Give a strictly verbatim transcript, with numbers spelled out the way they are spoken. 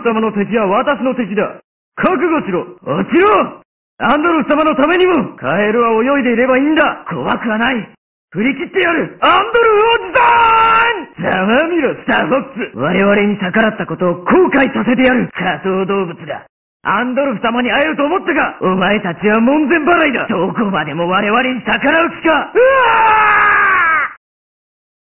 様の敵は私の敵だ。覚悟しろ。落ちろ。アンドルフ様のためにも、カエルは泳いでいればいいんだ。怖くはない。振り切ってやる。アンドルフおじさん。ざまみろ、スターフォックス。我々に逆らったことを後悔させてやる。仮想動物だ。アンドルフ様に会えると思ったか。お前たちは門前払いだ。どこまでも我々に逆らう気か。うわー